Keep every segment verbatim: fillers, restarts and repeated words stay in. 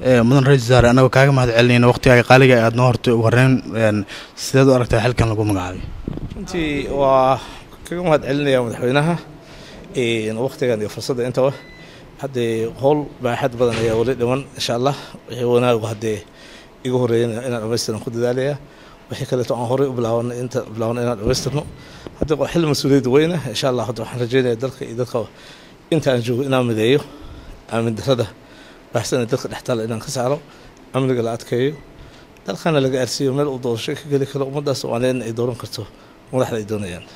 mudan ra'iisul wasaare anagu kaaga mahad celinayna waqtiga qaaliga aad noo hortay wareen sideed u aragtay xilkan lagu magacaabay runtii waa kaga mahad celinaya madaxweynaha in waqtigan iyo fursadda intaba haddee howl baaxad badan ayaa wali dhiman insha allah wixii wanaagu haddee igu horeeyana inaan dhamaystiran ku dadaalaya wixii kaleeto aan horey u bilaabanay inta bilaaban inaan dhamaystirno haddii waa xil mas-uuliyad weyna insha allah hadda waxaan rajeynayaa dalka iyo dadka inta aan joogo inaan mideeyo aamin darrada baxsan dadka dhextaala inaan ka saaro amniga la adkeeyo dalkana laga arsiyo meel uu doorasho ka geli karo ummadda Soomaaliyeed ay dooran karto madaxda ay doonayaan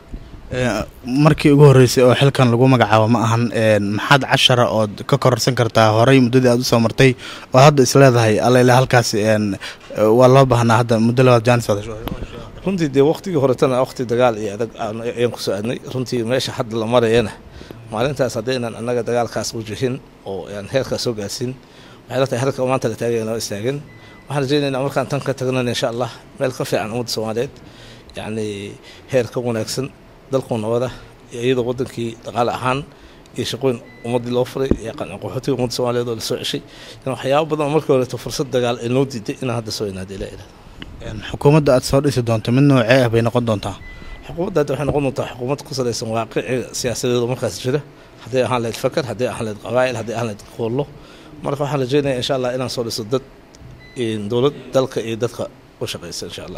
markii ugu horeysay oo xilkan lagu magacaabo ma ahan maxaad cashara oo ka kororsan kartaa horay muddadii aad u soo martay oo hadda isleedahay alla ilaa halkaas waa loo baahnaa hadda muddo labaad jaanis wada runtii dee waqtigii horetana waqti dagaal iyo adag ayaan ku soo aadnay runtii meesha hadda la marayana maalintaas haddaynan annaga dagaalkaas wajihin oo aan heerkaas soo gaarsiin waxay la tahay halka maanta la taagay inoo istaagin waxaan rajaynaynaa markaan tan ka tagnana insha allah meel ka fiican ummadda Soomaaliyeed yacni heer ka wanaagsan dalku nabada iyadoo wadankii dhaqaale ahaan iyo shaqooyin ummadii loo furay iyo qaxootiga ummadda Soomaaliyeed oo la soo ceshay in waxyaabo badan markii hore fursad dagaal ee loo diiday in hadda soo inaad ilaa ilaa xukuumadda aad soo dhisi doonto mid noocee ah bay noqon doontaa xukuumadda waxay noqon doontaa xukuumad ku saleysan waaqiciga siyaasadeed markaas jira haddii ahaan lahayd fakar haddii ahaan lahayd qabaa'il haddii ahaan lahayd qoollo marka waxaan rajeynayaa insha allah inaan soo dhiso dad dowlad dalka iyo dadka u shaqeysa insha allah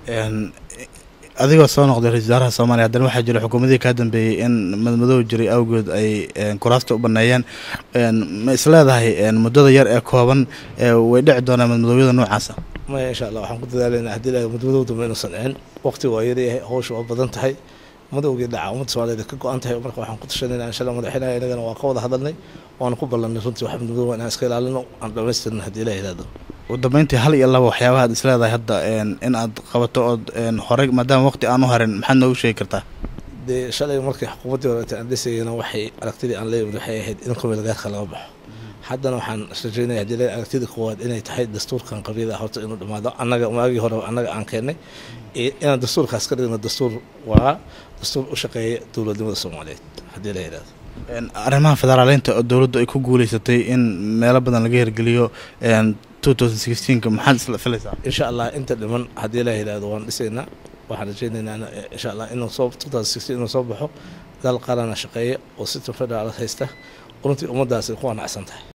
adigoo soo noqday ra'iisul wasaaraha Soomaaliya haddana waxaa jira xukuumadii ka dambeeyay in madmadow jiray awgeed ay kuraasta u baneeyeen ma isleedahay muddada yar ee kooban way dhici doonaan madmadowyada noocaas ah ma insha allah waxaan ku dadaalaynaa haddii la madmadowda ma inuusan dhicin waqti waa yaryahay hawsha waa badan tahay madowgii dhaca ummadda Soomaaliyeed ka go'an tahay marka waxaan ku tashanaynaa insha allah madaxweynaha inagana waa ka wada hadalnay waana ku ballanay runtii wax madmadow inaan iska ilaalino aan dhamaystirno haddii la yiraahdo ودمينتي هل يلا وحياها الإسلام هذا هدا إن إن أد قبضت إن خارج مدام وقت أنا هرن محنا وش يكرته دي شلي مركي حكومتي ولا تندسي أنا وحي أركتدي أن لا يمدح حياة إنكم الجار خلابه حتى لو حن سجينا يدلي أركتدي قوات إنه تحيد دستور كان قبيلة حتى إنه ماذا أنا ما أجي هرا أنا عن كأني إن الدستور خاص كده إن الدستور وعاء دستور وشقي دولة دولة الصومالية هدي له هذا arrimaha federaaliyinta oo dawladdu ay ku guuleysatay in meelo badan laga hirgeliyo twenty sixteen ka maxaad isla filaysaa insha allah inta dhiman haddii la yiraahdo waan dhisaynaa waxaan rajaynaynaa insha allah inuu soo twenty sixteen inuu soo baxo dal qaran shaqeeya oo si federaal haysta runtii ummadaas ay ku wanaacsan tahay